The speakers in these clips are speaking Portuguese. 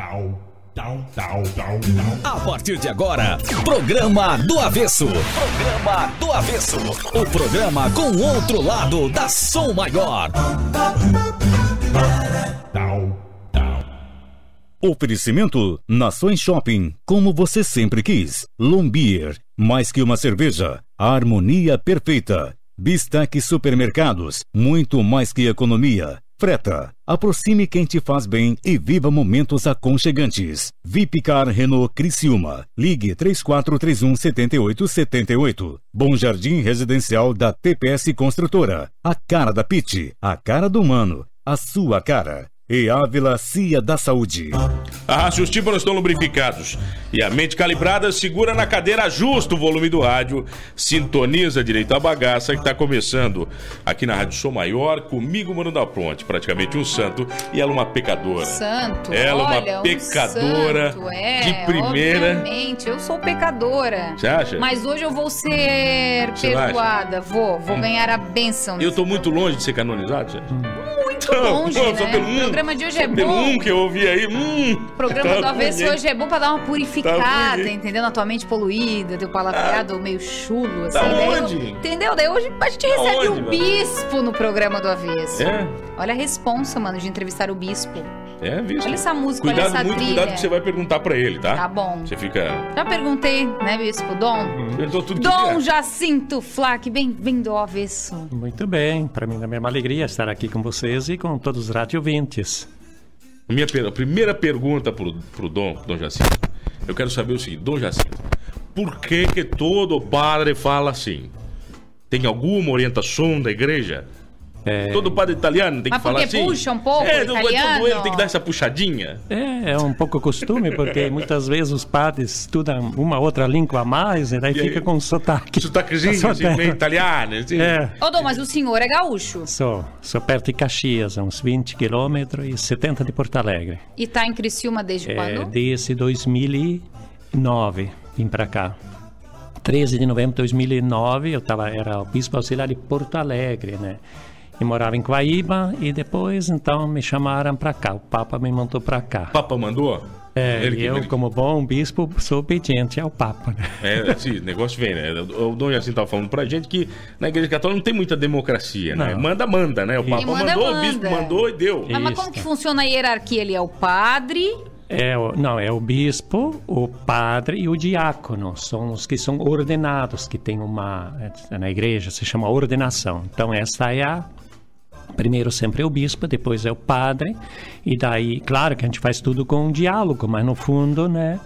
A partir de agora, Programa do Avesso. Programa do Avesso. O programa com o outro lado da Som Maior. Oferecimento Nações Shopping, como você sempre quis. Lombier, mais que uma cerveja, a harmonia perfeita. Bistec Supermercados, muito mais que economia. Freta, aproxime quem te faz bem e viva momentos aconchegantes. Vipcar Renault Criciúma, ligue 3431-7878. Bom Jardim Residencial da TPS Construtora, a cara da Pit, a cara do humano, a sua cara. E Ávila Cia da Saúde. Se os tímpanos estão lubrificados e a mente calibrada, segura na cadeira, ajusta o volume do rádio, sintoniza direito a bagaça que está começando aqui na Rádio Som Maior, comigo, Mano da Ponte, praticamente um santo, e ela uma pecadora. Santo, ela olha, uma pecadora santo, de primeira. Obviamente, eu sou pecadora. Você acha? Mas hoje eu vou ser perdoada, vou ganhar a bênção. Eu tô muito longe de ser canonizado, você? Muito longe, né? O programa de hoje é bom. Que eu ouvi aí. O programa do Avesso hoje é bom pra dar uma purificada, entendeu? Na tua mente poluída, teu palavreado meio chulo, assim. Da daí onde? Entendeu? Daí hoje a gente recebe onde, o bispo no programa do Avesso. É? Olha a responsa, mano, de entrevistar o bispo. É, bispo. Olha essa música, Cuidado, olha essa muito trilha. cuidado que você vai perguntar pra ele, tá? Tá bom. Você fica... Já perguntei, né, bispo? Perguntou tudo que Dom quer. Jacinto Flack, bem-vindo ao Avesso. Muito bem, para mim é uma alegria estar aqui com vocês e com todos os radiovintes. A primeira pergunta pro Dom Jacinto, eu quero saber o seguinte, Dom Jacinto, por que todo padre fala assim? Tem alguma orientação da igreja? Todo padre italiano tem que falar assim? Mas porque puxa um pouco italiano? Ele tem que dar essa puxadinha. É um pouco costume, porque muitas vezes os padres estudam uma outra língua a mais e daí fica com sotaque. Sotaquezinho, assim, meio italiano. Assim. Ô, Dom, mas o senhor é gaúcho? Sou perto de Caxias, uns 20 quilômetros e 70 de Porto Alegre. E tá em Criciúma desde quando? Desde 2009, vim para cá. 13 de novembro de 2009, era o bispo auxiliar de Porto Alegre, né? E morava em Guaíba e depois, então, me chamaram para cá. O Papa me mandou para cá. O Papa mandou? Como bom bispo, sou obediente ao Papa, né? Esse negócio vem, né? O Dom Jacinto estava falando pra gente que na Igreja Católica não tem muita democracia, né? Manda, né? O Papa mandou, o bispo mandou e deu. Mas como que funciona a hierarquia? Ele é o padre... É o bispo, o padre e o diácono. São os que são ordenados, que tem na igreja se chama ordenação. Então essa é primeiro sempre é o bispo, depois é o padre. E daí, claro que a gente faz tudo com um diálogo, mas no fundo, né?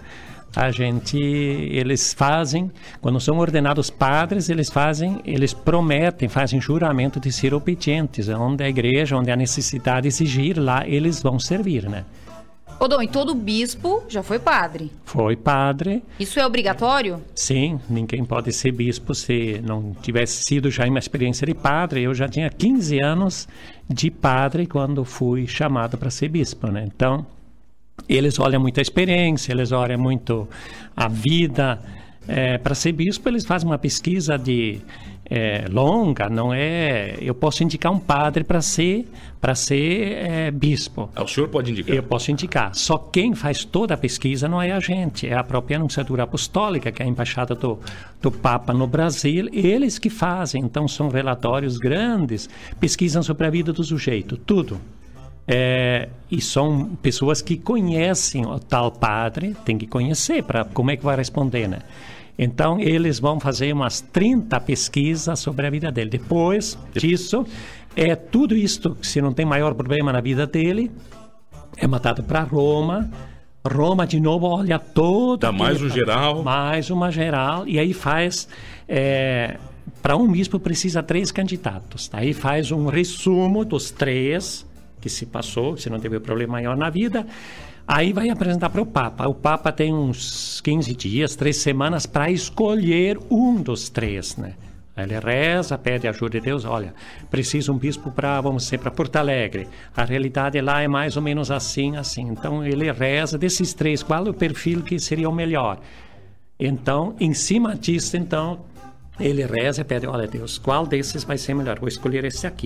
Eles fazem, quando são ordenados padres, eles prometem, fazem juramento de ser obedientes. Onde a igreja, onde a necessidade exigir, lá eles vão servir, né? Ô, Dom, e todo bispo já foi padre? Foi padre. Isso é obrigatório? Sim, ninguém pode ser bispo se não tivesse sido já uma experiência de padre. Eu já tinha 15 anos de padre quando fui chamado para ser bispo, né? Então, eles olham muito a experiência, eles olham muito a vida. Para ser bispo, eles fazem uma pesquisa longa, não é? Eu posso indicar um padre para ser bispo. O senhor pode indicar? Eu posso indicar. Só quem faz toda a pesquisa não é a gente, é a própria Anunciatura Apostólica, que é a embaixada do Papa no Brasil, eles que fazem. Então são relatórios grandes, pesquisam sobre a vida do sujeito, tudo. E são pessoas que conhecem o tal padre, tem que conhecer para como é que vai responder, né? Então, eles vão fazer umas 30 pesquisas sobre a vida dele. Depois disso, tudo isto, se não tem maior problema na vida dele, é mandado para Roma. Roma, de novo, olha todo... Dá mais um geral. Mais uma geral. E aí faz... para um bispo precisa 3 candidatos. Aí faz um resumo dos 3 que se passou, se não teve problema maior na vida... Aí vai apresentar para o Papa. O Papa tem uns 15 dias, 3 semanas para escolher um dos 3, né? Aí ele reza, pede ajuda de Deus. Olha, preciso um bispo para Porto Alegre. A realidade lá é mais ou menos assim, assim. Então ele reza desses 3, qual é o perfil que seria o melhor? Então, em cima disso, então, ele reza e pede, olha Deus, qual desses vai ser melhor? Vou escolher esse aqui.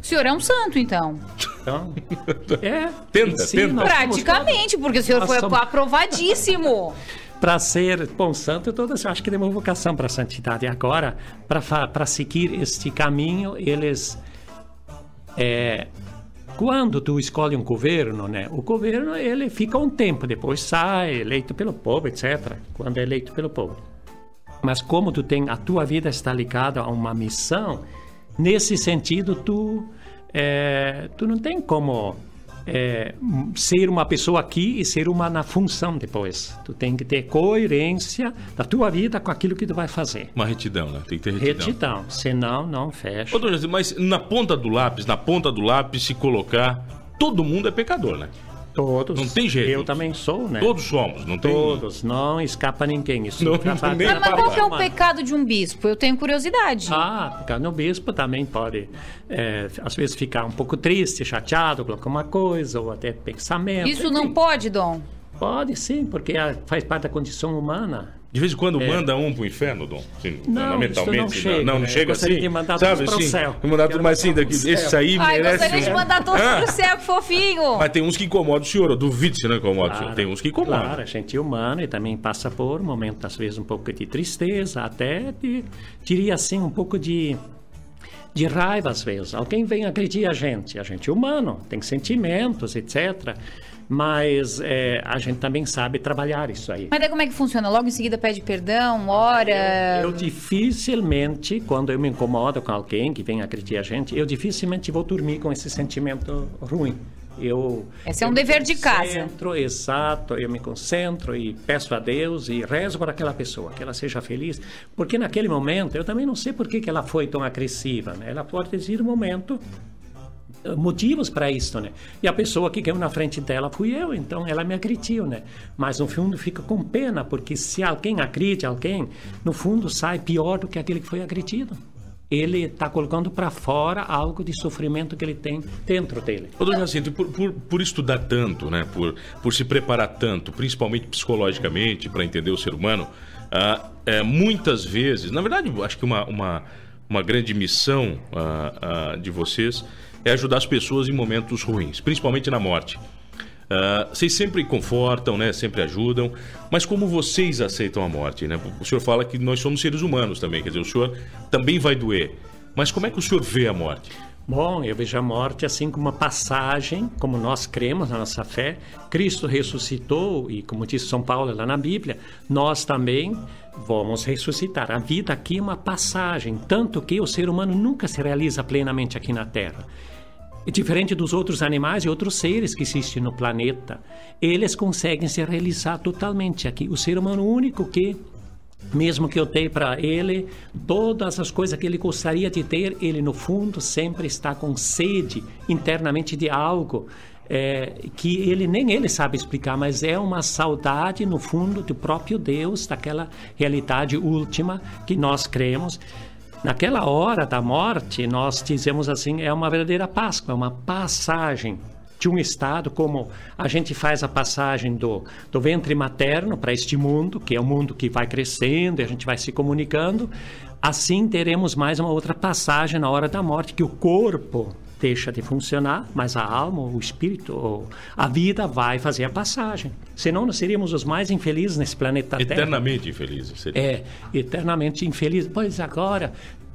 senhor é um santo, então. Então, tenta. Praticamente, porque o senhor foi aprovadíssimo. Para ser bom santo, todas eu acho que tem uma vocação para a santidade. Agora, para seguir este caminho, eles... quando tu escolhe um governo, né? O governo, ele fica um tempo, depois sai, eleito pelo povo, etc. Quando é eleito pelo povo. Mas como a tua vida está ligada a uma missão, nesse sentido, tu não tem como ser uma pessoa aqui e ser uma na função depois. Tu tem que ter coerência da tua vida com aquilo que tu vai fazer. Uma retidão, né? Tem que ter retidão. Senão, não fecha. Ô, Dona, mas na ponta do lápis, se colocar, todo mundo é pecador, né? Todos. Não tem jeito. Eu também sou, né? Todos somos, não tem... Todos. Não escapa ninguém. Isso não mas qual que é o pecado de um bispo? Eu tenho curiosidade. Pecado no bispo também pode, às vezes, ficar um pouco triste, chateado com alguma coisa, ou até pensamento. Isso não pode, Dom? Pode, sim, porque faz parte da condição humana. De vez em quando manda um pro inferno, Dom? Assim, não, mentalmente, isso não chega. Não chega assim? De mandar sabe, todos pro céu. Mandar tudo mais assim, esse aí merece... gostaria de mandar todos pro céu, que fofinho. Mas tem uns que incomodam o senhor, eu duvido se não incomoda o senhor. Tem uns que incomodam. Claro, a gente é humano e também passa por momentos, às vezes, um pouco de tristeza, até, diria assim, um pouco de raiva, às vezes. Alguém vem agredir a gente é humano, tem sentimentos, etc., mas a gente também sabe trabalhar isso aí. Mas daí como é que funciona? Logo em seguida pede perdão, ora... Eu dificilmente, quando eu me incomodo com alguém que vem agredir a gente, eu dificilmente vou dormir com esse sentimento ruim. Esse é um dever de casa. Exato, eu me concentro e peço a Deus e rezo para aquela pessoa, que ela seja feliz, porque naquele momento, eu também não sei por que ela foi tão agressiva, né? Ela pode ter sido um momento... motivos para isso, né? E a pessoa que caiu na frente dela fui eu, então ela me agrediu, né? Mas no fundo fica com pena, porque se alguém agride alguém, no fundo sai pior do que aquele que foi agredido. Ele está colocando para fora algo de sofrimento que ele tem dentro dele. Ô, Dona Jacinto, por estudar tanto, né? Por se preparar tanto, principalmente psicologicamente, para entender o ser humano, muitas vezes, na verdade, acho que uma grande missão de vocês é ajudar as pessoas em momentos ruins, principalmente na morte. Vocês sempre confortam, né? Sempre ajudam, mas como vocês aceitam a morte, né? O senhor fala que nós somos seres humanos também, quer dizer, o senhor também vai doer, mas como é que o senhor vê a morte? Bom, eu vejo a morte assim como uma passagem, como nós cremos na nossa fé. Cristo ressuscitou e, como diz São Paulo lá na Bíblia, nós também vamos ressuscitar. A vida aqui é uma passagem, tanto que o ser humano nunca se realiza plenamente aqui na Terra. E diferente dos outros animais e outros seres que existem no planeta, eles conseguem se realizar totalmente aqui. O ser humano único que, mesmo que eu tenha para ele todas as coisas que ele gostaria de ter, ele no fundo sempre está com sede internamente de algo que nem ele sabe explicar, mas é uma saudade no fundo do próprio Deus, daquela realidade última que nós cremos. Naquela hora da morte, nós dizemos assim, é uma verdadeira Páscoa, é uma passagem de um estado, como a gente faz a passagem do ventre materno para este mundo, que é um mundo que vai crescendo e a gente vai se comunicando. Assim teremos mais uma outra passagem na hora da morte, que o corpo deixa de funcionar, mas a alma, o espírito, a vida vai fazer a passagem. Senão nós seríamos os mais infelizes nesse planeta Terra. Eternamente infelizes. Seria. Eternamente infelizes. Pois agora,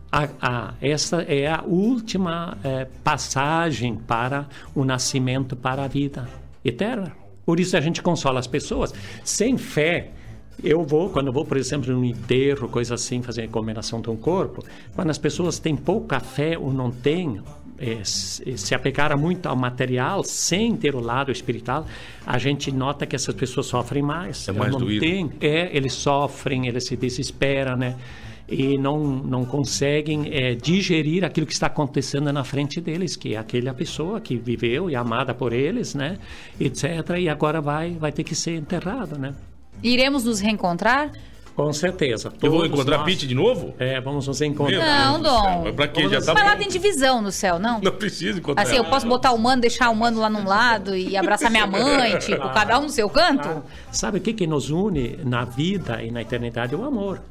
essa é a última passagem para o nascimento, para a vida eterna. Por isso a gente consola as pessoas. Sem fé, quando eu vou, por exemplo, num enterro, coisa assim, fazer a comemoração de um corpo, quando as pessoas têm pouca fé ou não têm, se apegaram muito ao material, sem ter o lado espiritual, a gente nota que essas pessoas sofrem mais. É mais doído. Eles sofrem, eles se desesperam, né? E não conseguem digerir aquilo que está acontecendo na frente deles, que é aquela pessoa que viveu e é amada por eles, né? Etc. E agora vai ter que ser enterrado, né? Iremos nos reencontrar? Com certeza. Eu vou encontrar Pete de novo? Vamos nos encontrar. Não, Dom. Pra quê? Já tá mas lá bom. tem divisão no céu, não? Não precisa encontrar. Assim, eu posso botar o mano, deixar o mano lá num lado e abraçar minha mãe, tipo, cada um no seu canto? Sabe o que nos une na vida e na eternidade? O amor.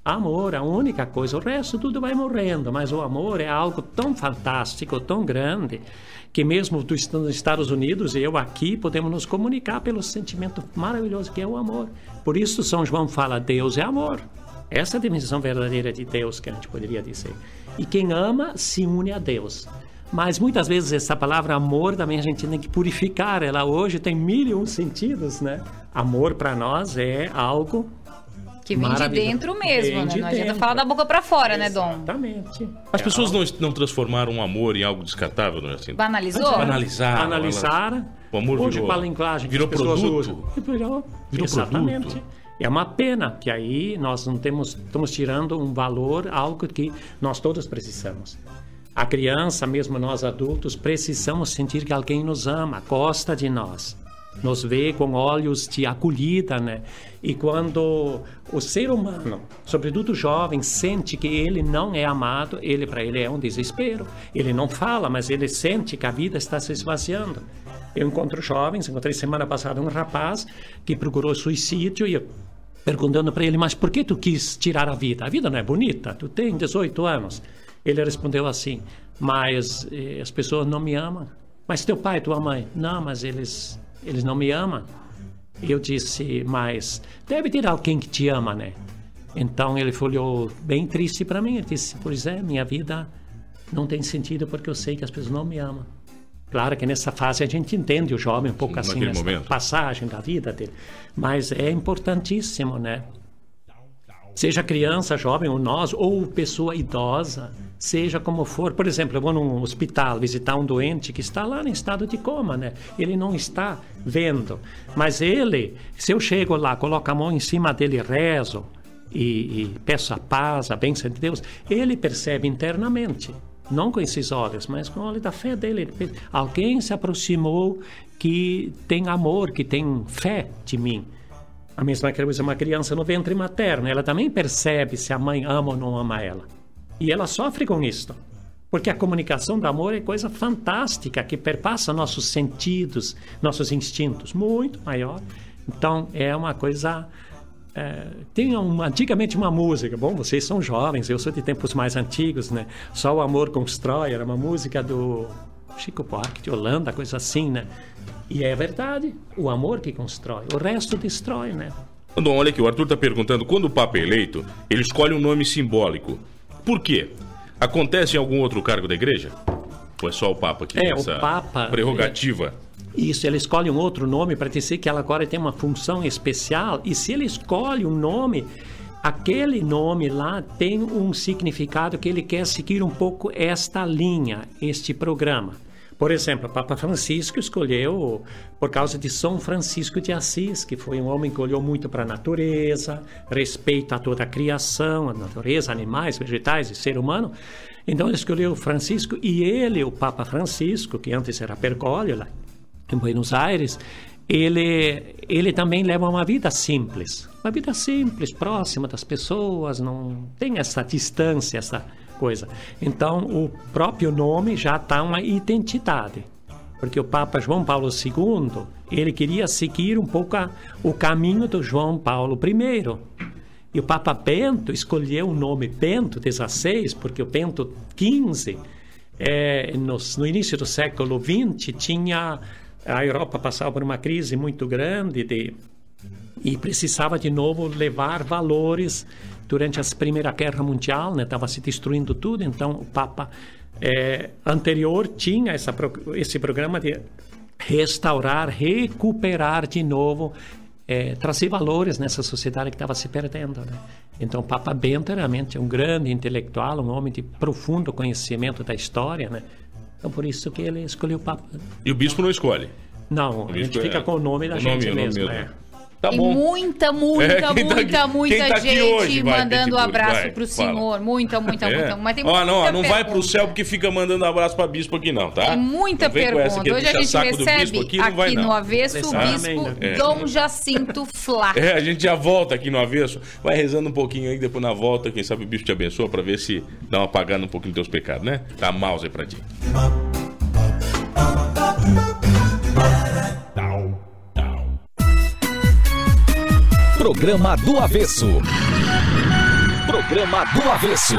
Amor, a única coisa. O resto tudo vai morrendo, mas o amor é algo tão fantástico, tão grande, que mesmo dos Estados Unidos e eu aqui podemos nos comunicar pelo sentimento maravilhoso que é o amor. Por isso São João fala, Deus é amor. Essa é a dimensão verdadeira de Deus que a gente poderia dizer. E quem ama se une a Deus. Mas muitas vezes essa palavra amor também a gente tem que purificar. Ela hoje tem 1001 sentidos, né? Amor para nós é algo que vem de dentro mesmo, né? Não adianta falar da boca pra fora, né, Dom? Exatamente. As pessoas não transformaram o amor em algo descartável, não é assim? Banalizou? Analisaram. O amor hoje, para a linguagem virou produto. Virou exatamente. Produto. É uma pena que aí nós não estamos tirando um valor, algo que nós todos precisamos. A criança, mesmo nós adultos, precisamos sentir que alguém nos ama, gosta de nós. Nos vê com olhos de acolhida, né? E quando o ser humano, sobretudo o jovem, sente que ele não é amado, para ele é um desespero. Ele não fala, mas ele sente que a vida está se esvaziando. Eu encontro jovens, encontrei semana passada um rapaz que procurou suicídio e eu perguntando para ele, mas por que tu quis tirar a vida? A vida não é bonita, tu tem 18 anos. Ele respondeu assim, mas as pessoas não me amam. Mas teu pai, tua mãe? Não, mas eles não me amam. Eu disse, mas deve ter alguém que te ama, né? Então ele olhou bem triste para mim. Ele disse, pois é, minha vida não tem sentido porque eu sei que as pessoas não me amam. Claro que nessa fase a gente entende o jovem um pouco assim, nessa passagem da vida dele. Mas é importantíssimo, né? Seja criança, jovem ou nós, ou pessoa idosa, seja como for. Por exemplo, eu vou num hospital visitar um doente que está lá em estado de coma, né? Ele não está vendo. Mas ele, se eu chego lá, coloco a mão em cima dele, rezo e peço a paz, a bênção de Deus, ele percebe internamente. Não com esses olhos, mas com o olho da fé dele. Alguém se aproximou que tem amor, que tem fé de mim. A mesma coisa, uma criança no ventre materno, ela também percebe se a mãe ama ou não ama ela. E ela sofre com isso. Porque a comunicação do amor é coisa fantástica, que perpassa nossos sentidos, nossos instintos, muito maior. Então, é uma coisa... tem antigamente uma música, bom, vocês são jovens, eu sou de tempos mais antigos, né? Só o amor constrói, era uma música do Chico Buarque de Holanda, coisa assim, né? E é verdade, o amor que constrói, o resto destrói, né? Dom, olha aqui, o Arthur está perguntando, quando o Papa é eleito, ele escolhe um nome simbólico. Por quê? Acontece em algum outro cargo da igreja? Ou é só o Papa que tem essa prerrogativa? Isso, ele escolhe um outro nome para dizer que ela agora tem uma função especial. E se ele escolhe um nome, aquele nome lá tem um significado que ele quer seguir um pouco esta linha, este programa. Por exemplo, o Papa Francisco escolheu por causa de São Francisco de Assis, que foi um homem que olhou muito para a natureza, respeita toda a criação, a natureza, animais, vegetais e ser humano. Então ele escolheu Francisco e ele, o Papa Francisco, que antes era Bergoglio, lá em Buenos Aires, ele também leva uma vida simples, próxima das pessoas, não tem essa distância, essa coisa. Então, o próprio nome já está uma identidade, porque o Papa João Paulo II, ele queria seguir um pouco o caminho do João Paulo I. E o Papa Bento escolheu o nome Bento XVI, porque o Bento XV, no início do século XX, a Europa passava por uma crise muito grande e precisava de novo levar valores durante a Primeira Guerra Mundial, né? Estava se destruindo tudo, então o Papa anterior tinha esse programa de restaurar, recuperar de novo, trazer valores nessa sociedade que estava se perdendo, né? Então o Papa Bento realmente é um grande intelectual, um homem de profundo conhecimento da história, né? Então, por isso que ele escolheu o Papa. E o bispo não escolhe? Não, a gente fica com o nome da gente mesmo. Tá bom. E muita gente hoje, mandando abraço pro senhor. Muita. Mas tem não vai pro céu porque fica mandando abraço pra bispo aqui não, tá? É muita pergunta. Hoje a gente recebe aqui no Avesso o bispo Dom Jacinto Flá. A gente já volta aqui no Avesso. Vai rezando um pouquinho aí, depois na volta, quem sabe o bispo te abençoa pra ver se dá uma apagada um pouquinho dos teus pecados, né? Tá mouse aí pra ti. Programa do Avesso. Programa do Avesso.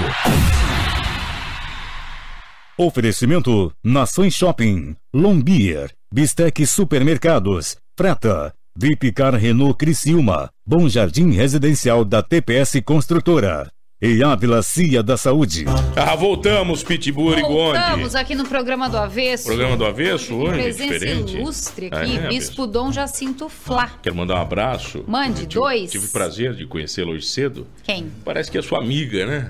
Oferecimento Nações Shopping, Lombier, Bistec Supermercados, Prata, Vipcar Renault Criciúma, Bom Jardim Residencial da TPS Construtora e Ávila Cia da Saúde. Voltamos, Pitbull e Gonde. Voltamos aqui no Programa do Avesso. Programa do Avesso hoje, presença diferente. Ilustre aqui, Bispo Dom Jacinto Flá. Quero mandar um abraço. Mande, dois. Tive o prazer de conhecê-lo hoje cedo. Quem? Parece que é sua amiga, né?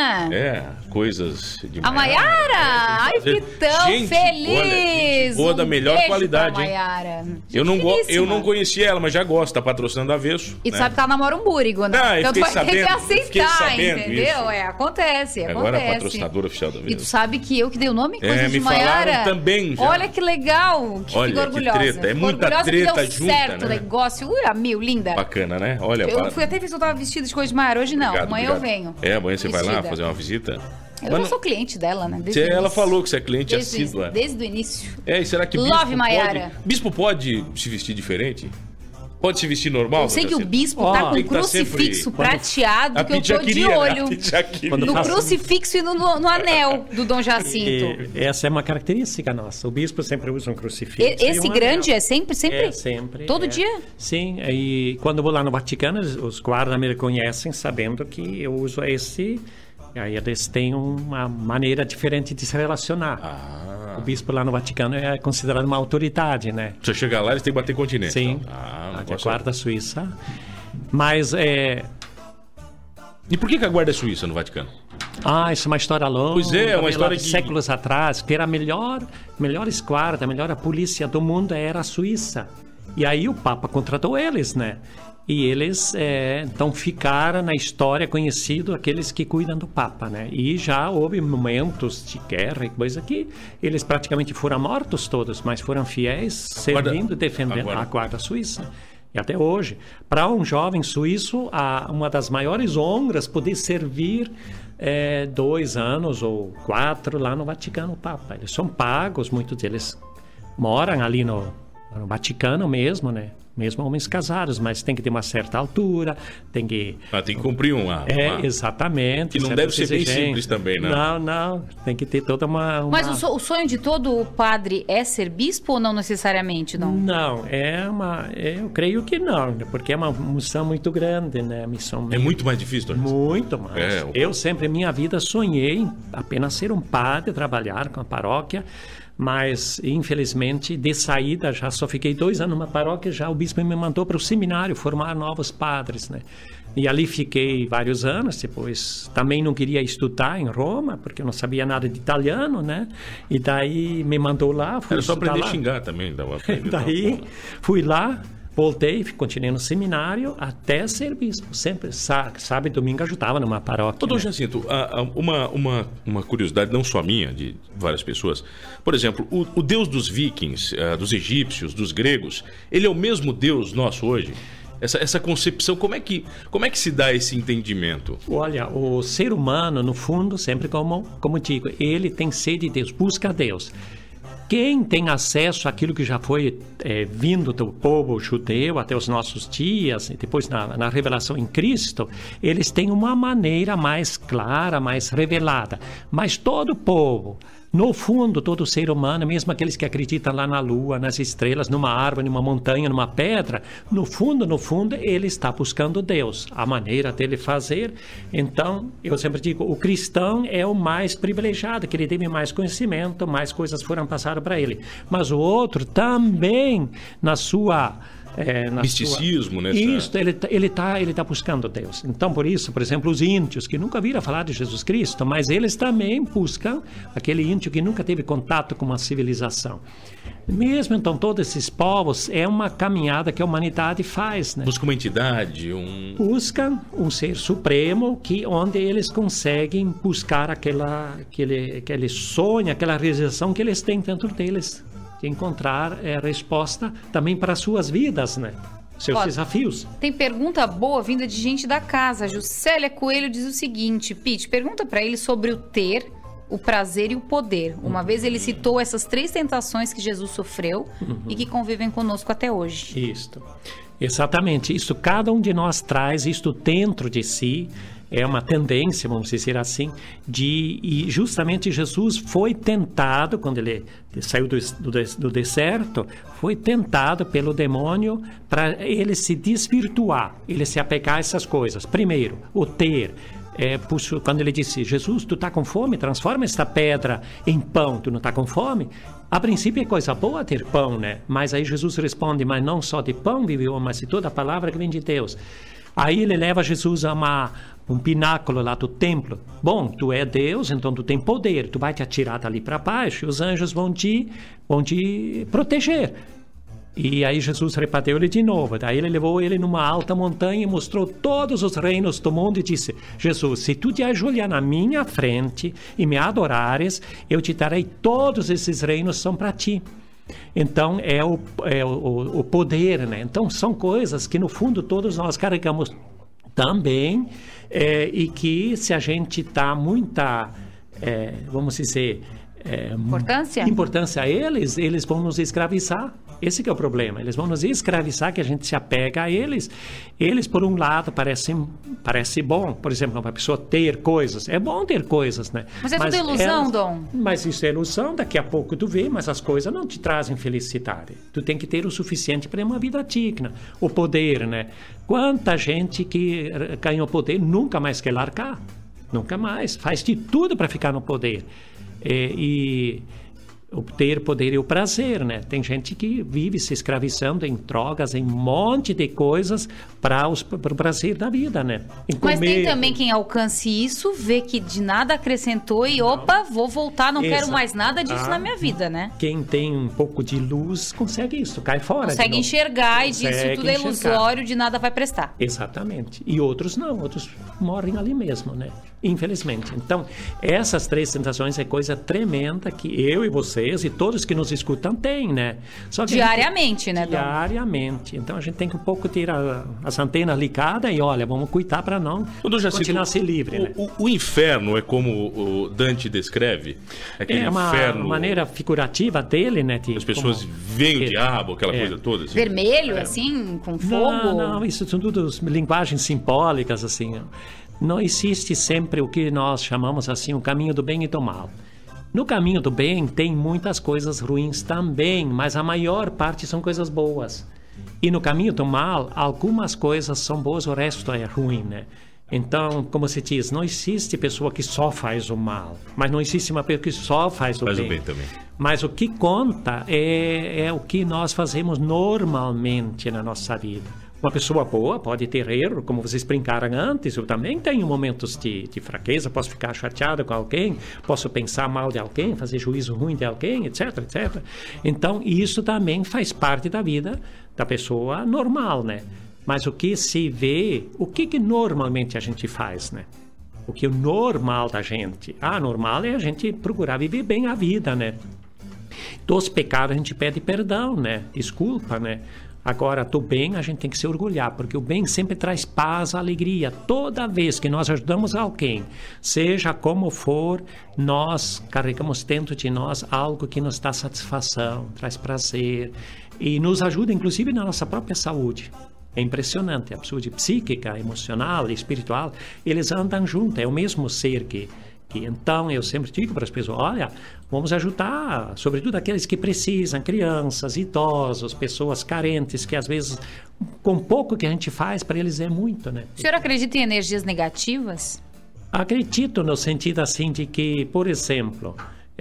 Coisas de a Maiara! Ai, que tão gente, feliz! Olha, gente boa da melhor qualidade, hein? Maiara. Eu não conhecia ela, mas já gosto, tá patrocinando a Avesso. E tu sabe que ela namora um búrigo, né? Então tu vai ter que aceitar, entendeu? Acontece. Agora é a patrocinadora oficial da Avesso. E tu sabe que eu que dei o nome? Coisas de me Maiara. falaram também já. Olha que legal, que fico orgulhosa. Que treta, muita orgulhosa treta que deu junta, certo, né? Negócio, a mil, linda. Bacana, né? Olha, eu fui até ver se eu tava vestida de Coisa de Maiara, hoje não, amanhã eu venho. Amanhã você vai lá fazer uma visita? Eu já sou cliente dela, né? Ela falou que você é cliente assídua. Desde o início. E será que Bispo pode se vestir diferente? Pode se vestir normal? Eu sei que o bispo tá com um crucifixo prateado que eu tô de olho. No crucifixo e no anel do Dom Jacinto. Essa é uma característica nossa. O bispo sempre usa um crucifixo. Esse grande anel. É sempre? É sempre. Todo dia? Sim. E quando eu vou lá no Vaticano, os guardas me reconhecem sabendo que eu uso esse. Aí eles têm uma maneira diferente de se relacionar. O bispo lá no Vaticano é considerado uma autoridade, né? Se você chegar lá, eles têm que bater continente. Sim, a guarda suíça. Mas E por que a guarda é suíça no Vaticano? Isso é uma história longa. Pois é, uma história de séculos atrás, que era a melhores guardas, a melhor polícia do mundo era a Suíça. E aí o Papa contratou eles, né? E eles, então, ficaram na história conhecido aqueles que cuidam do Papa, né? E já houve momentos de guerra e coisa que eles praticamente foram mortos todos, mas foram fiéis, servindo, defendendo a guarda suíça. E até hoje, para um jovem suíço, uma das maiores honras poder servir 2 anos ou 4 lá no Vaticano, o Papa. Eles são pagos, muitos deles moram ali no Vaticano mesmo, né? Mesmo homens casados, mas tem que ter uma certa altura, tem que... tem que cumprir uma... exatamente. Que não deve ser bem simples também, né? Não, tem que ter toda uma... Mas o sonho de todo padre é ser bispo ou não necessariamente, não? Não, eu creio que não, porque é uma missão muito grande, né? É muito mais difícil, Torres? Muito mais. Eu sempre, minha vida, sonhei em apenas ser um padre, trabalhar com a paróquia, mas infelizmente de saída já só fiquei 2 anos numa paróquia, já o bispo me mandou para o seminário formar novos padres, né? E ali fiquei vários anos. Depois também não queria estudar em Roma porque eu não sabia nada de italiano, né? E daí me mandou lá. Era só aprender a xingar também, daí fui lá, voltei, continuei no seminário até ser bispo. Sempre, sábado e domingo ajudava numa paróquia. Doutor Jacinto, uma curiosidade, não só minha, de várias pessoas. Por exemplo, o Deus dos vikings, dos egípcios, dos gregos, ele é o mesmo Deus nosso hoje? Essa concepção, como é que se dá esse entendimento? Olha, o ser humano, no fundo, sempre como digo, ele tem sede de Deus, busca Deus. Quem tem acesso àquilo que já foi vindo do povo judeu até os nossos dias, e depois na revelação em Cristo, eles têm uma maneira mais clara, mais revelada. Mas todo povo, no fundo, todo ser humano, mesmo aqueles que acreditam lá na lua, nas estrelas, numa árvore, numa montanha, numa pedra, no fundo, ele está buscando Deus, a maneira dele fazer. Então, eu sempre digo, o cristão é o mais privilegiado, que ele teve mais conhecimento, mais coisas foram passadas para ele. Mas o outro também, na sua... misticismo, né? Isso, ele tá buscando Deus. Então, por isso, por exemplo, os índios que nunca viram falar de Jesus Cristo, mas eles também buscam aquele índio que nunca teve contato com uma civilização. Mesmo então, todos esses povos, é uma caminhada que a humanidade faz, né? Busca uma entidade, Buscam um ser supremo onde eles conseguem buscar aquele sonho, aquela realização que eles têm dentro deles. De encontrar resposta também para as suas vidas, né? Seus desafios. Tem pergunta boa vinda de gente da casa. Juscelia Coelho diz o seguinte: Pete, pergunta para ele sobre o ter, o prazer e o poder. Uma vez ele citou essas 3 tentações que Jesus sofreu e que convivem conosco até hoje. Isso. Exatamente. Isso cada um de nós traz isto dentro de si. é uma tendência, vamos dizer assim, e justamente Jesus foi tentado, quando ele saiu do deserto, foi tentado pelo demônio para ele se desvirtuar, ele se apegar a essas coisas. Primeiro, o ter. Quando ele disse, Jesus, tu está com fome? Transforma esta pedra em pão, tu não está com fome? A princípio é coisa boa ter pão, né? Mas aí Jesus responde, mas não só de pão vive o homem, mas de toda a palavra que vem de Deus. Aí ele leva Jesus a um pináculo lá do templo. Bom, tu é Deus, então tu tem poder, tu vai te atirar dali para baixo e os anjos vão te proteger. E aí Jesus rebateu ele de novo. Daí ele levou ele numa alta montanha e mostrou todos os reinos do mundo e disse, Jesus, se tu te ajoelhar na minha frente e me adorares, eu te darei todos esses reinos, são para ti. Então é o poder, né? Então são coisas que no fundo todos nós carregamos também, e que se a gente dá muita, vamos dizer, importância a eles vão nos escravizar. Esse que é o problema. Eles vão nos escravizar, que a gente se apega a eles. Eles, por um lado, parece bom. Por exemplo, uma pessoa ter coisas. É bom ter coisas, né? Mas é tudo ilusão, Dom. Mas isso é ilusão. Daqui a pouco tu vê, mas as coisas não te trazem felicidade. Tu tem que ter o suficiente para uma vida digna. O poder, né? Quanta gente que ganhou poder nunca mais quer largar. Nunca mais. Faz de tudo para ficar no poder. E o ter poder e o prazer, né? Tem gente que vive se escravizando em drogas, em um monte de coisas para o prazer da vida, né? Mas tem também quem alcance isso, vê que de nada acrescentou e opa, vou voltar, não quero mais nada disso na minha vida, né? Quem tem um pouco de luz consegue isso, cai fora. Consegue enxergar e diz isso tudo é ilusório, de nada vai prestar. Exatamente. E outros não, outros morrem ali mesmo, né? Infelizmente. Então, essas três tentações é coisa tremenda que eu e vocês e todos que nos escutam têm, né? Só que diariamente, né, Dom? Diariamente. Então, a gente tem que um pouco ter as antenas ligadas e, olha, vamos cuidar para não continuar a ser livre, né? O inferno é como o Dante descreve? É uma maneira figurativa dele, né? As pessoas veem o diabo, aquela coisa toda. Assim. Vermelho, assim, com fogo? Não, isso são tudo linguagens simbólicas, assim. Não existe sempre o que nós chamamos assim o caminho do bem e do mal. No caminho do bem tem muitas coisas ruins também, mas a maior parte são coisas boas. E no caminho do mal, algumas coisas são boas, o resto é ruim, né? Então, como se diz, não existe pessoa que só faz o mal, mas não existe uma pessoa que só faz o bem. Faz o bem também. Mas o que conta é o que nós fazemos normalmente na nossa vida. Uma pessoa boa pode ter erro, como vocês brincaram antes, eu também tenho momentos de fraqueza, posso ficar chateado com alguém, posso pensar mal de alguém, fazer juízo ruim de alguém, etc, etc. Então, isso também faz parte da vida da pessoa normal, né? Mas o que se vê, o que normalmente a gente faz, né? O que é o normal da gente? Normal é a gente procurar viver bem a vida, né? Dos pecados a gente pede perdão, né? Desculpa, né? Agora, do bem a gente tem que se orgulhar, porque o bem sempre traz paz, alegria. Toda vez que nós ajudamos alguém, seja como for, nós carregamos dentro de nós algo que nos dá satisfação, traz prazer e nos ajuda, inclusive, na nossa própria saúde. É impressionante, a saúde psíquica, emocional e espiritual, eles andam juntos, é o mesmo ser que então eu sempre digo para as pessoas, olha, vamos ajudar, sobretudo aqueles que precisam, crianças, idosos, pessoas carentes, que às vezes, com pouco que a gente faz, para eles é muito, né? O senhor acredita em energias negativas? Acredito no sentido assim de que, por exemplo,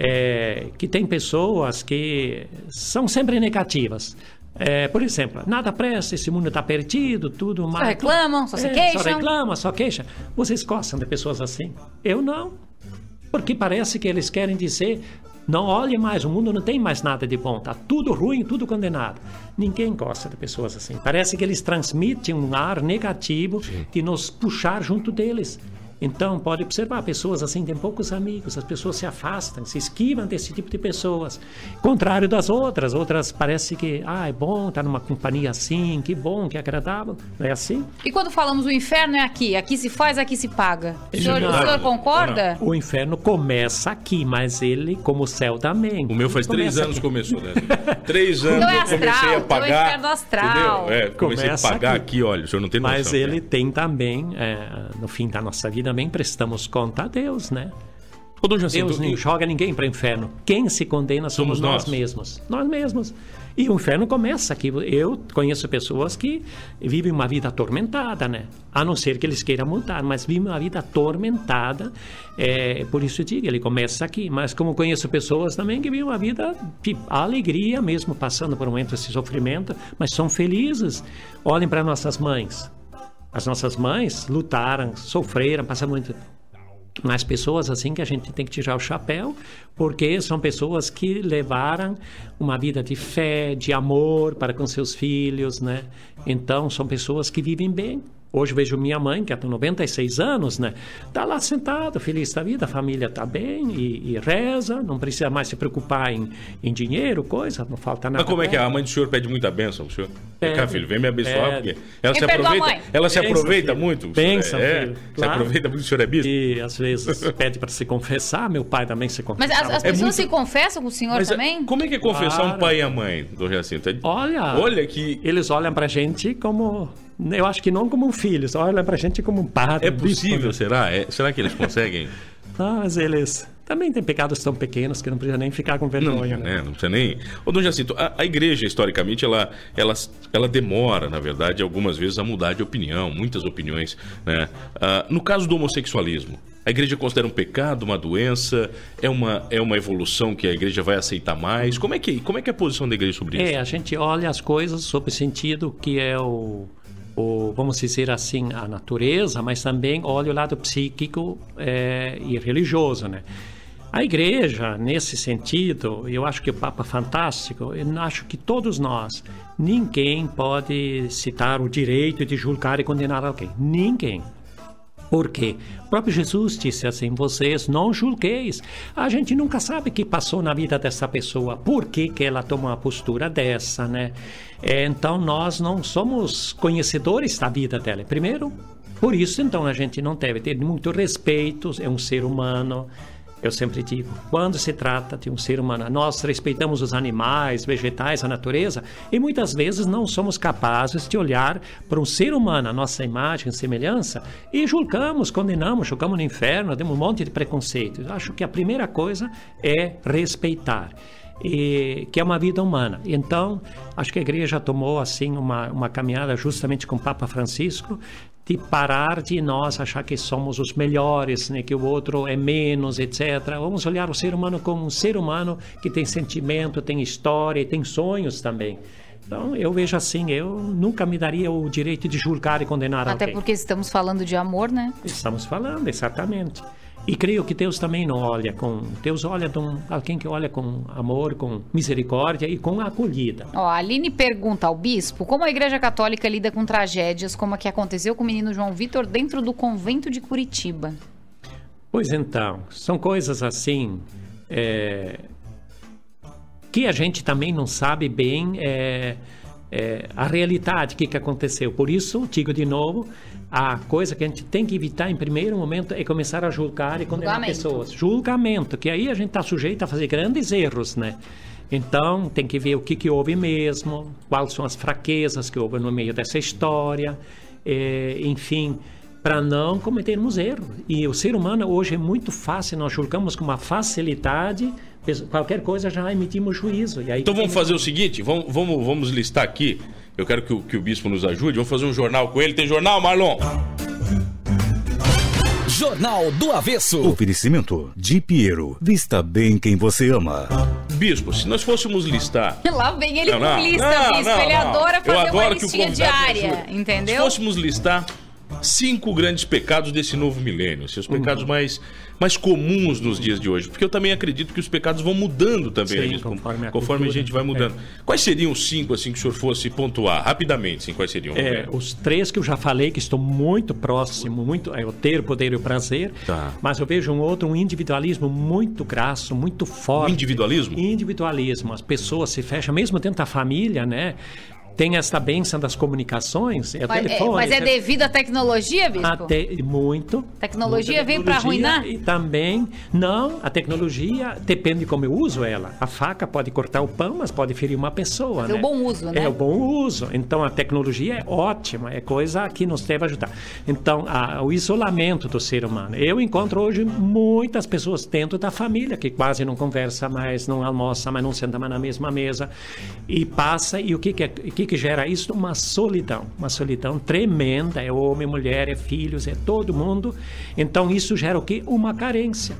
que tem pessoas que são sempre negativas. Por exemplo, nada presta, esse mundo está perdido, tudo mais. Só reclamam, só se queixam. Só reclamam, só queixam. Vocês gostam de pessoas assim? Eu não. Porque parece que eles querem dizer, não olhe mais, o mundo não tem mais nada de bom, está tudo ruim, tudo condenado. Ninguém gosta de pessoas assim. Parece que eles transmitem um ar negativo de nos puxar junto deles. Então, pode observar, pessoas assim têm poucos amigos, as pessoas se afastam, se esquivam desse tipo de pessoas. Contrário das outras parece que, é bom estar numa companhia assim, que bom, que agradável. Não é assim? E quando falamos o inferno é aqui se faz, aqui se paga. O senhor concorda? O inferno começa aqui, mas ele, como o céu também. O meu faz 3 anos que começou, né? 3 anos então é eu comecei astral, a pagar. Então é inferno astral. Comecei a pagar aqui, olha, o senhor não tem noção. Mas ele tem também, no fim da nossa vida, também prestamos conta a Deus, né? Deus não joga ninguém para o inferno. Quem se condena somos nós mesmos. Nós mesmos. E o inferno começa aqui. Eu conheço pessoas que vivem uma vida atormentada, né? A não ser que eles queiram mudar, mas vivem uma vida atormentada. Por isso eu digo, ele começa aqui. Mas como conheço pessoas também que vivem uma vida de alegria, mesmo passando por um momento de sofrimento, mas são felizes. Olhem para nossas mães. As nossas mães lutaram, sofreram, passaram muito. Mas pessoas assim que a gente tem que tirar o chapéu, porque são pessoas que levaram uma vida de fé, de amor para com seus filhos, né? Então, são pessoas que vivem bem. Hoje vejo minha mãe, que tem 96 anos, né? Está lá sentada, feliz da vida, a família está bem e reza, não precisa mais se preocupar em dinheiro, coisa, não falta nada. Mas como é que a mãe do senhor pede muita bênção pro senhor? Cá, filho, vem me abençoar, porque ela se aproveita muito. Bênção, filho. Se aproveita muito, o senhor é bispo. E às vezes pede para se confessar, meu pai também se confessa. Mas as pessoas se confessam com o senhor também? Como é que é confessar um pai e a mãe, Dom Jacinto? Olha que... Eles olham pra gente como... Eu acho que não como um filho, só olham pra gente como um padre. É possível, será? Será que eles conseguem? Mas eles também têm pecados tão pequenos que não precisa nem ficar com vergonha. Não precisa nem... Ô, Dom Jacinto, a igreja, historicamente, ela demora, na verdade, algumas vezes a mudar de opinião, muitas opiniões, né? No caso do homossexualismo, a igreja considera um pecado, uma doença? É uma evolução que a igreja vai aceitar mais? Como é que é a posição da igreja sobre isso? A gente olha as coisas sob o sentido que é vamos dizer assim, a natureza, mas também olha o lado psíquico e religioso, né? A igreja, nesse sentido, eu acho que o Papa é fantástico, eu acho que todos nós, ninguém pode citar o direito de julgar e condenar alguém. Ninguém. Por quê? O próprio Jesus disse assim, vocês não julgueis. A gente nunca sabe o que passou na vida dessa pessoa, por que ela tomou uma postura dessa, né? Então, nós não somos conhecedores da vida dela. Primeiro, por isso, então, a gente não deve ter muito respeito, é um ser humano. Eu sempre digo, quando se trata de um ser humano, nós respeitamos os animais, vegetais, a natureza, e muitas vezes não somos capazes de olhar para um ser humano, a nossa imagem, semelhança, e julgamos, condenamos, jogamos no inferno, temos um monte de preconceitos. Acho que a primeira coisa é respeitar, que é uma vida humana. Então, acho que a igreja tomou assim uma caminhada justamente com o Papa Francisco, de parar de nós achar que somos os melhores, né, que o outro é menos, etc. Vamos olhar o ser humano como um ser humano que tem sentimento, tem história e tem sonhos também. Então, eu vejo assim, eu nunca me daria o direito de julgar e condenar alguém. Até porque estamos falando de amor, né? Estamos falando, exatamente. E creio que Deus também não olha com... Deus olha alguém que olha com amor, com misericórdia e com acolhida. A Aline pergunta ao bispo como a Igreja Católica lida com tragédias como a que aconteceu com o menino João Vitor dentro do convento de Curitiba. Pois então, são coisas assim que a gente também não sabe bem a realidade, o que aconteceu. Por isso, digo de novo, a coisa que a gente tem que evitar em primeiro momento é começar a julgar e condenar pessoas. Julgamento, que aí a gente está sujeito a fazer grandes erros, né? Então, tem que ver o que houve mesmo, quais são as fraquezas que houve no meio dessa história, enfim, para não cometermos erros. E o ser humano hoje é muito fácil, nós julgamos com uma facilidade, qualquer coisa já emitimos juízo. E aí então vamos fazer o seguinte, vamos listar aqui, eu quero que o bispo nos ajude, vamos fazer um jornal com ele. Tem jornal, Marlon? Jornal do Avesso. Oferecimento de Piero. Vista bem quem você ama. Bispo, se nós fôssemos listar... Lá vem ele com lista, bispo. Ele adora fazer uma listinha diária, entendeu? Se fôssemos listar 5 grandes pecados desse novo milênio, os pecados mais comuns nos dias de hoje, porque eu também acredito que os pecados vão mudando também, sim, conforme a gente vai mudando. Quais seriam os 5, assim, que o senhor fosse pontuar rapidamente, assim, quais seriam? Os 3 que eu já falei, que estou muito próximo, é o ter, o poder e o prazer, mas eu vejo um individualismo muito grasso, muito forte. Individualismo? Individualismo, as pessoas se fecham, mesmo dentro da família, né? Tem essa bênção das comunicações, telefone. Mas é devido à tecnologia, bispo? Muito. Tecnologia veio para arruinar? E também, não, a tecnologia depende de como eu uso ela. A faca pode cortar o pão, mas pode ferir uma pessoa, mas né? É o bom uso, né? É o bom uso. Então, a tecnologia é ótima, é coisa que nos deve ajudar. Então, o isolamento do ser humano. Eu encontro hoje muitas pessoas dentro da família que quase não conversa mais, não almoça mais, não senta mais na mesma mesa. E passa, e o que gera isso? Uma solidão tremenda, é homem, mulher, é filhos, é todo mundo. Então isso gera o quê? Uma carência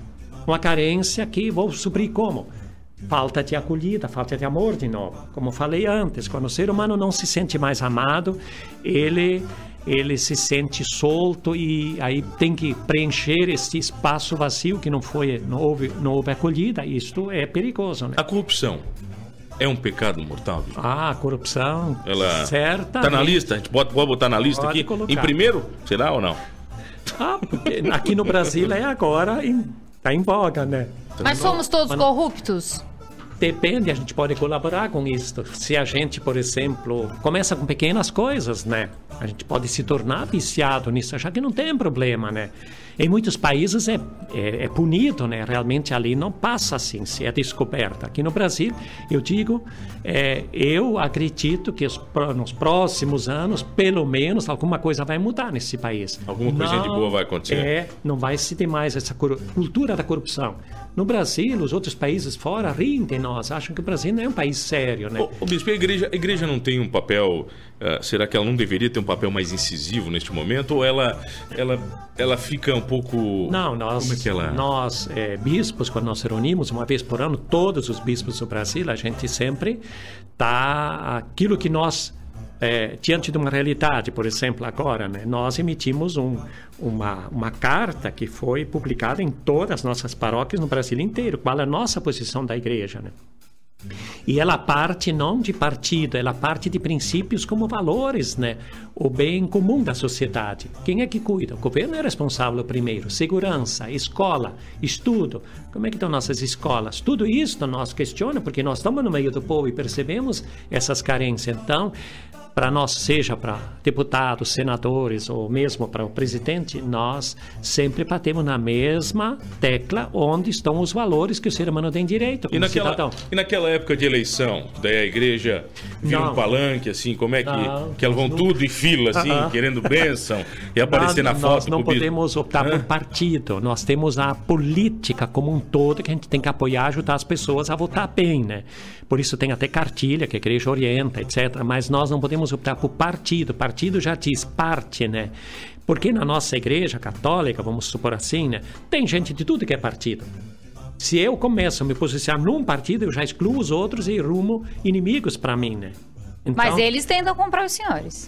que vou suprir como? Falta de acolhida, falta de amor de novo. Como falei antes, quando o ser humano não se sente mais amado, ele se sente solto e aí tem que preencher esse espaço vazio que não houve acolhida. Isto é perigoso, né? A corrupção é um pecado mortal? A corrupção, ela certa. Está na lista? A gente pode botar na lista aqui? Colocar. Em primeiro? Será ou não? Porque aqui no Brasil é agora, está em voga, né? Mas somos todos corruptos? Depende, a gente pode colaborar com isso. Se a gente, por exemplo, começa com pequenas coisas, né? A gente pode se tornar viciado nisso, achar que não tem problema, né? Em muitos países é punido, né? Realmente ali não passa assim, se é descoberta. Aqui no Brasil, eu digo, eu acredito que nos próximos anos, pelo menos, alguma coisa vai mudar nesse país. Alguma coisinha de boa vai acontecer. Não vai se ter mais essa cultura da corrupção. No Brasil, os outros países fora riem de nós, acham que o Brasil não é um país sério, né? Ô bispo, a igreja não tem um papel, será que ela não deveria ter um papel mais incisivo neste momento? Ou ela fica um pouco... Não, como é que ela... nós bispos, quando nós reunimos uma vez por ano, todos os bispos do Brasil, a gente sempre tá aquilo que nós... diante de uma realidade, por exemplo, agora, né, nós emitimos uma carta que foi publicada em todas as nossas paróquias no Brasil inteiro, qual é a nossa posição da igreja, né? E ela parte não de partido, ela parte de princípios como valores, né? O bem comum da sociedade. Quem é que cuida? O governo é responsável primeiro. Segurança, escola, estudo. Como é que estão nossas escolas? Tudo isso nós questionamos, porque nós estamos no meio do povo e percebemos essas carências. Então, para nós, seja para deputados, senadores ou mesmo para o presidente, nós sempre batemos na mesma tecla onde estão os valores que o ser humano tem direito como cidadão. E naquela época de eleição, daí a igreja vira um palanque, assim, como é que elas vão tudo em fila, assim, querendo bênção e aparecer na foto? Nós não podemos optar por partido, nós temos a política como um todo que a gente tem que apoiar, ajudar as pessoas a votar bem, né? Por isso tem até cartilha que a igreja orienta, etc. Mas nós não podemos optar por partido. Partido já diz parte, né? Porque na nossa igreja católica, vamos supor assim, né? Tem gente de tudo que é partido. Se eu começo a me posicionar num partido, eu já excluo os outros e rumo inimigos para mim, né? Então, mas eles tentam comprar os senhores.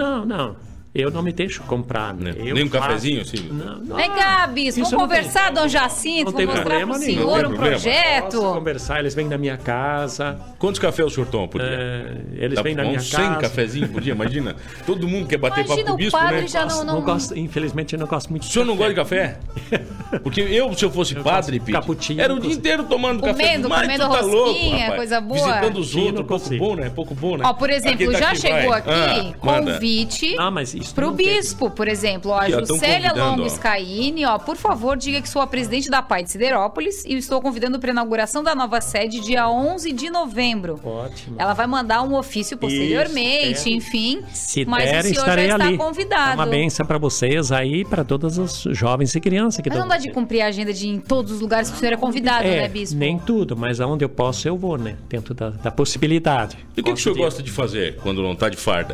Não. Eu não me deixo comprar, né? Nem um cafezinho, assim? Não. Vem cá, bispo, vamos conversar, Dom Jacinto, vou mostrar pro senhor um projeto. Posso conversar, eles vêm na minha casa. Quantos cafés o senhor toma por dia? Eles vêm na minha casa. 100 cafezinhos por dia, imagina. Todo mundo quer bater papo com o bispo, padre né? Já não gosto, infelizmente, eu não gosto muito de café. O senhor não gosta de café? Porque se eu fosse padre, Pete, era o dia inteiro tomando café. Comendo rosquinha, coisa boa. Visitando os outros, pouco bom, né? Ó, por exemplo, já chegou aqui convite pro bispo, por exemplo. Ó, a Juscelia Longo Scaini, ó, por favor, diga que sou a presidente da PAI de Siderópolis e estou convidando para a inauguração da nova sede dia 11 de novembro. Ótimo. Ela vai mandar um ofício posteriormente, enfim. Se mas der, o senhor estarei já está ali. convidado. É uma bênção para vocês aí, para todos os jovens e crianças que Mas não dá de cumprir a agenda de ir em todos os lugares que o senhor é convidado, né, bispo? Nem tudo, mas aonde eu posso eu vou, né? Dentro da possibilidade. E o que o senhor gosta de fazer quando não está de farda?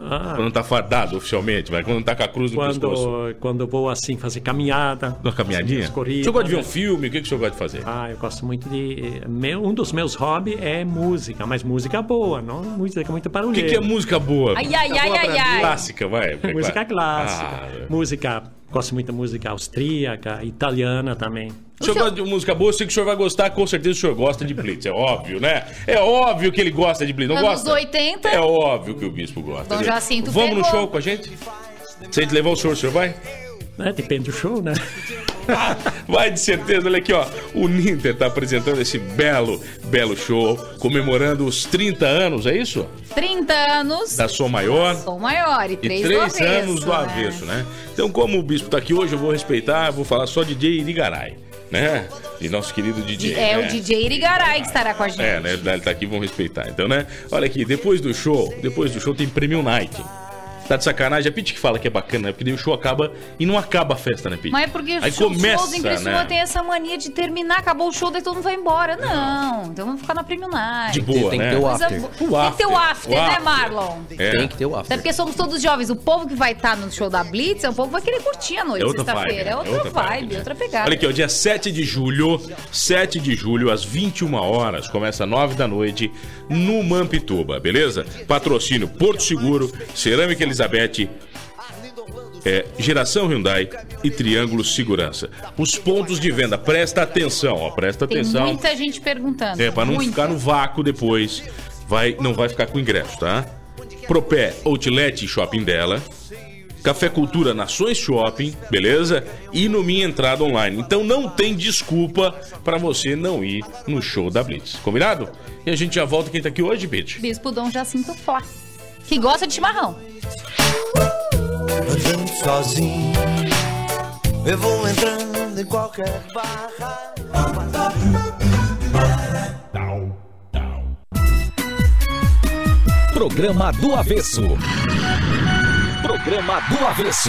Quando não tá fardado oficialmente, mas quando não tá com a cruz no pescoço. Quando vou assim fazer caminhada. Uma caminhadinha? Corridas, o senhor gosta de ver um filme? O que o senhor gosta de fazer? Eu gosto muito de... Um dos meus hobbies é música, mas música boa, não música muito barulheira. O que é música boa? Ai. Clássica, vai. Música clássica. Gosto muito de música austríaca, italiana também. O senhor gosta de música boa, eu sei que o senhor vai gostar, com certeza o senhor gosta de Blitz, é óbvio, né? É óbvio que ele gosta de Blitz, não gosta? Anos 80. É óbvio que o bispo gosta. Então Jacinto Vamos no pegou. show com a gente? Se a gente levar o senhor vai? Depende do show, né? Vai de certeza, olha aqui, ó. O Ninter tá apresentando esse belo show, comemorando os 30 anos, é isso? 30 anos. Da Som Maior. Som Maior e 3 3 do avesso, anos do avesso, né? Então, como o bispo tá aqui hoje, eu vou respeitar, vou falar só DJ Irigaray, né? De nosso querido DJ. É, né? o DJ Irigaray que estará com a gente. Né? Ele tá aqui, vamos respeitar. Então, né? Olha aqui, depois do show tem Premium Night. Tá de sacanagem, a Pete que fala que é bacana, né? Porque daí o show acaba e não acaba a festa, né, Pete? Mas é porque aí os começa, shows em Criciúma né? tem essa mania de terminar, acabou o show, daí todo mundo vai embora. Não, então vamos ficar na Premium Night. De boa, tem né? que ter o Coisa after. boa. Tem que ter o after, né, Marlon? Tem que ter o Até after. porque somos todos jovens. O povo que vai estar no show da Blitz é o povo que vai querer curtir a noite, É outra sexta-feira. vibe, É outra vibe, outra pegada. Olha aqui, ó, dia 7 de julho, às 21 horas, começa às 9 da noite, no Mampituba, beleza? Patrocínio Porto Seguro, Cerâmica Elizabeth, Geração Hyundai e Triângulo Segurança. Os pontos de venda, presta atenção, ó, presta Tem atenção. muita gente perguntando. Pra não ficar no vácuo depois, não vai ficar com ingresso, tá? Propé Outlet Shopping dela, Café Cultura Nações Shopping, beleza? E no Minha Entrada Online. Então não tem desculpa pra você não ir no show da Blitz, combinado? E a gente já volta, quem tá aqui hoje, Pete? Bispo Dom Jacinto Flá, que gosta de chimarrão. Andando sozinho, eu vou entrando em qualquer barra. Programa do Avesso. Programa do Avesso.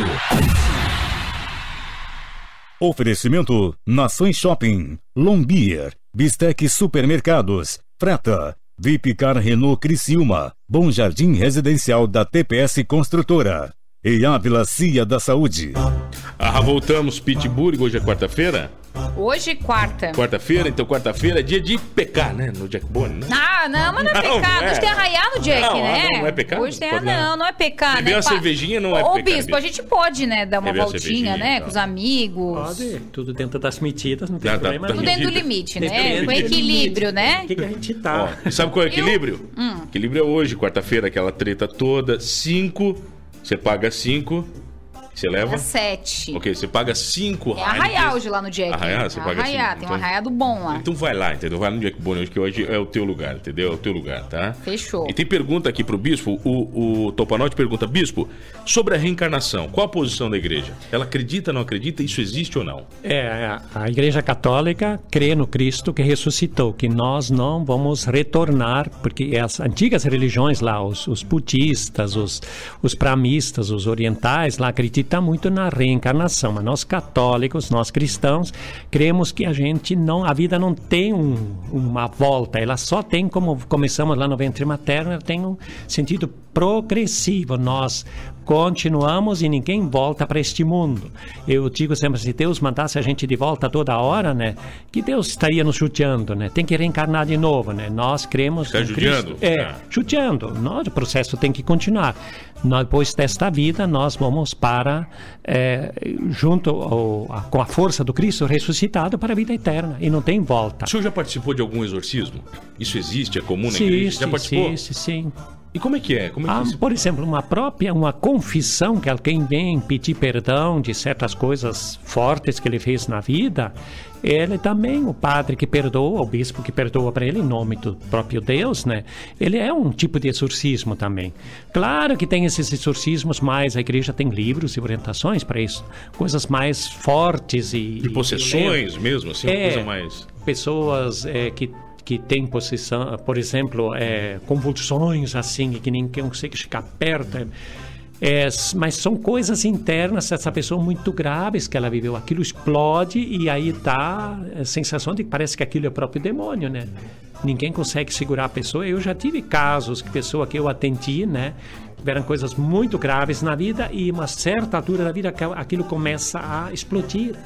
Oferecimento Nações Shopping, Lombier, Bistec Supermercados, Freta, Vipcar Renault Criciúma, Bom Jardim Residencial da TPS Construtora e Ávila Cia da Saúde. Voltamos, Pittsburgh, hoje é quarta-feira? Hoje, quarta. Quarta-feira, então quarta-feira é dia de pecar, né? No Jack Bone, né? Não, mas não é pecado. Hoje tem arraiar no Jack, Não, né? não é pecado? Hoje tem Pode não é pecado. Beber né? uma cervejinha não é Ô, pecado. bispo, a gente pode, né, dar uma Beber uma voltinha, cervejinha, né, então. com os amigos. Pode, tudo dentro das medidas, não tem Tá, problema. tá Tudo nenhum. dentro do limite, Dentro né? do Com limite. equilíbrio, né? O que a gente Ó, tá? e sabe qual é o equilíbrio? Equilíbrio é hoje, quarta-feira, aquela treta toda. 5, você paga 5, você leva? É 7. Ok, você paga 5 É arraiar hoje lá no Jack. Arraiar, você paga arraiar, cinco, tem então- um arraiado bom lá. Então vai lá, entendeu? Vai no Jack Bone hoje, que hoje é o teu lugar, entendeu? É o teu lugar, tá? Fechou. E tem pergunta aqui pro bispo. O Topanotti pergunta, bispo, sobre a reencarnação, qual a posição da igreja? Ela acredita, não acredita? Isso existe ou não? A Igreja Católica crê no Cristo que ressuscitou, que nós não vamos retornar, porque as antigas religiões lá, os budistas, os pramistas, os orientais, lá acreditam muito na reencarnação, mas nós católicos, nós cristãos, cremos que a vida não tem uma volta, ela só tem, como começamos lá no ventre materno, ela tem um sentido progressivo, nós continuamos e ninguém volta para este mundo. Eu digo sempre, se Deus mandasse a gente de volta toda hora, né, que Deus estaria nos judiando, né, tem que reencarnar de novo, né, nós cremos Está no judiando? Cristo. Judiando, o processo tem que continuar. Depois desta vida, nós vamos para, com a força do Cristo ressuscitado, para a vida eterna, e não tem volta. O senhor já participou de algum exorcismo? Isso existe? É comum na igreja? Já participou? Existe, sim. E como é que é? Como é que Por exemplo, uma confissão que alguém vem pedir perdão de certas coisas fortes que ele fez na vida, ele também, o padre que perdoa, o bispo que perdoa para ele em nome do próprio Deus, né? Ele é um tipo de exorcismo também. Claro que tem esses exorcismos, mas a igreja tem livros e orientações para isso, coisas mais fortes e de possessões mesmo, assim, uma coisa mais... Pessoas que tem possessão, por exemplo, convulsões assim, que ninguém consegue ficar perto. Mas são coisas internas dessa pessoa muito graves que ela viveu. Aquilo explode e aí dá a sensação de que parece que aquilo é o próprio demônio, né? Ninguém consegue segurar a pessoa. Eu já tive casos que pessoa que eu atendi, né? tiveram coisas muito graves na vida e uma certa altura da vida aquilo começa a explodir.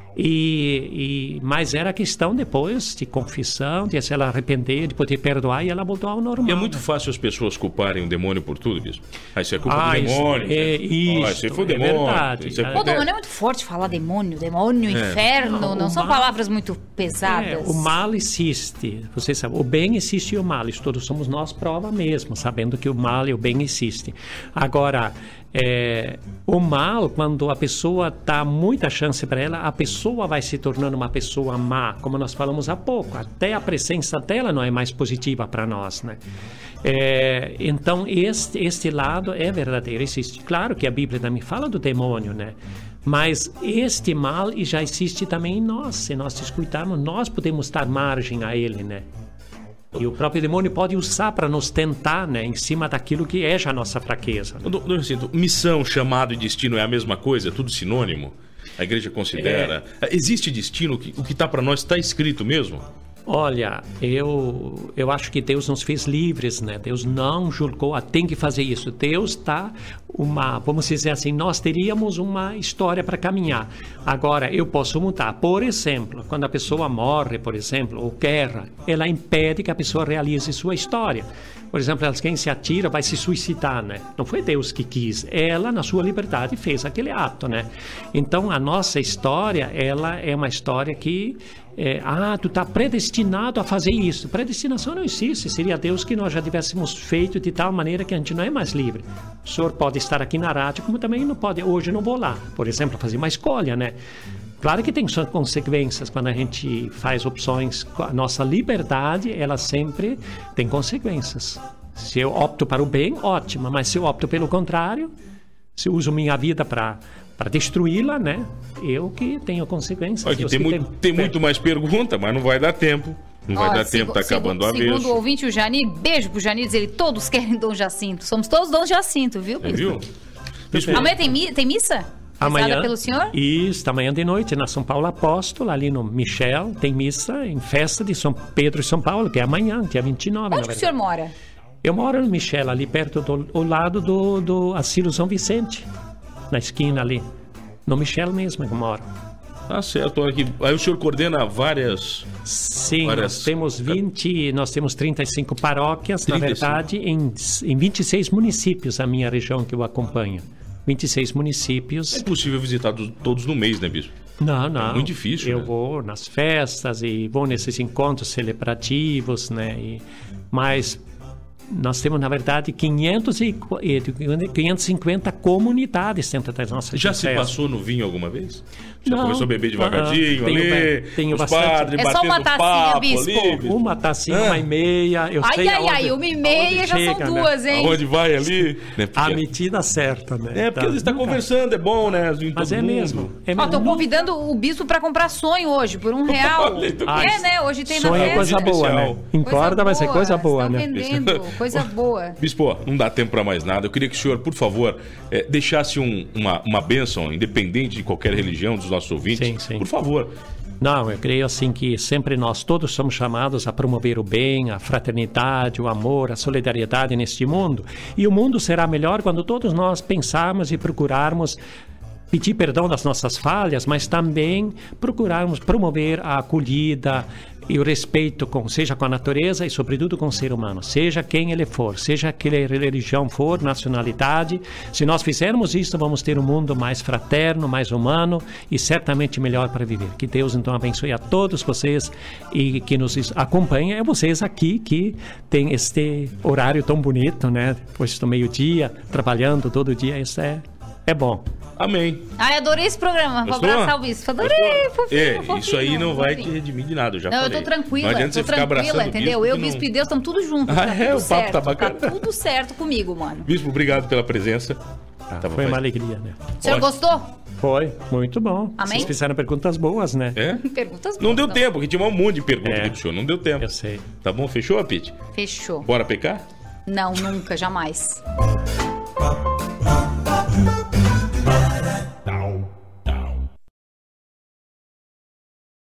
Mas era questão depois de confissão, de se ela arrepender, de poder perdoar, e ela voltou ao normal. E é muito fácil as pessoas culparem o demônio por tudo, Bispo. Isso é culpa do demônio. Isso foi o demônio. Verdade. O demônio é muito forte falar demônio, inferno, não são palavras muito pesadas. O mal existe, você sabe, o bem existe e o mal, isso todos somos nós prova mesmo, sabendo que o mal e o bem existem. Agora, o mal, quando a pessoa dá muita chance para ela, a pessoa vai se tornando uma pessoa má, como nós falamos há pouco. Até a presença dela não é mais positiva para nós, né? Então, este lado é verdadeiro, existe. Claro que a Bíblia também fala do demônio, né? Mas este mal já existe também em nós. Se nós descuidarmos, nós podemos dar margem a ele, né? E o próprio demônio pode usar para nos tentar, né, em cima daquilo que é já a nossa fraqueza. Né? Missão, chamado e destino é a mesma coisa? É tudo sinônimo? A igreja considera? Existe destino? O que está para nós está escrito mesmo? Olha, eu acho que Deus nos fez livres, né? Deus não julgou, tem que fazer isso. Deus está vamos dizer assim, nós teríamos uma história para caminhar. Agora, eu posso mudar. Por exemplo, quando a pessoa morre, por exemplo, ou guerra, ela impede que a pessoa realize sua história. Por exemplo, alguém se atira, vai se suicidar, né? Não foi Deus que quis. Ela, na sua liberdade, fez aquele ato, né? Então, a nossa história, ela é uma história que... tu está predestinado a fazer isso. Predestinação não existe. Seria Deus que nós já tivéssemos feito de tal maneira que a gente não é mais livre. O senhor pode estar aqui na rádio, como também não pode. Hoje eu não vou lá, por exemplo, fazer uma escolha, né? Claro que tem suas consequências quando a gente faz opções. A nossa liberdade, ela sempre tem consequências. Se eu opto para o bem, ótimo. Mas se eu opto pelo contrário, se eu uso minha vida para destruí-la, né? Eu que tenho consequências. Aqui tem muito mais pergunta, mas não vai dar tempo. Não vai dar tempo, tá acabando a vez. Segundo o ouvinte, o Jani, beijo pro Jani, diz ele, todos querem Dom Jacinto. Somos todos Dom Jacinto, viu, Bispo? Bispo? Amanhã tem missa? Amanhã, pelo senhor? Isso, amanhã de noite, na São Paulo Apóstolo, ali no Michel, tem missa em festa de São Pedro e São Paulo, que é amanhã, dia 29. Onde que o senhor mora? Eu moro no Michel, ali perto ao lado do Asilo São Vicente, na esquina ali. No Michel mesmo que eu moro. Tá certo. Aqui. Aí o senhor coordena várias... Sim, nós temos 35 paróquias, 35. Na verdade, em 26 municípios, a minha região que eu acompanho. 26 municípios. É possível visitar todos no mês, né, Bispo? Não. É muito difícil, Eu vou nas festas e vou nesses encontros celebrativos, né? Mas nós temos, na verdade, 550 comunidades dentro das nossas Já festas. Se passou no vinho alguma vez? Já não, começou a beber devagarinho ali? Tenho os bastante. Padres é só uma tacinha, Bispo? Uma tacinha, 1,5. Eu sei Ai, 1,5 já chega, são duas, né? hein? Aonde vai ali? Né? A medida certa, né? Porque às vezes está conversando, é bom, né? Mas é mesmo. Tô convidando o Bispo para comprar sonho hoje, por R$1. Né? Hoje tem sonho na festa. É coisa boa, né? Encorda vai ser coisa boa, né? Vendendo, coisa boa. Bispo, não dá tempo para mais nada. Eu queria que o senhor, por favor, deixasse uma bênção, independente de qualquer religião, dos nossos ouvintes. Sim. Por favor. Não, eu creio assim que sempre nós todos somos chamados a promover o bem, a fraternidade, o amor, a solidariedade neste mundo. E o mundo será melhor quando todos nós pensarmos e procurarmos pedir perdão das nossas falhas, mas também procurarmos promover a acolhida e o respeito seja com a natureza e sobretudo com o ser humano, seja quem ele for, seja que religião for, nacionalidade. Se nós fizermos isso, vamos ter um mundo mais fraterno, mais humano e certamente melhor para viver. Que Deus então abençoe a todos vocês e que nos acompanhem, é vocês aqui que tem este horário tão bonito, né? Depois do meio-dia, trabalhando todo dia, isso é bom. Amém. Ai, adorei esse programa. Vou abraçar o Bispo. Adorei, fofinho. Isso aí não vai te redimir de nada, eu já falei. Eu tô tranquila. Não adianta você ficar abraçando entendeu? o Bispo, eu, Bispo e Deus, estamos tudo juntos. O papo tá bacana. Tá tudo certo comigo, mano. Bispo, obrigado pela presença. Foi uma alegria, né? O senhor gostou? Foi, muito bom. Amém? Vocês fizeram perguntas boas, né? Perguntas boas. Não deu tempo, porque tinha um monte de perguntas aqui pro senhor. Não deu tempo. Eu sei. Tá bom? Fechou, Pete? Fechou. Bora pecar? Não, nunca, jamais.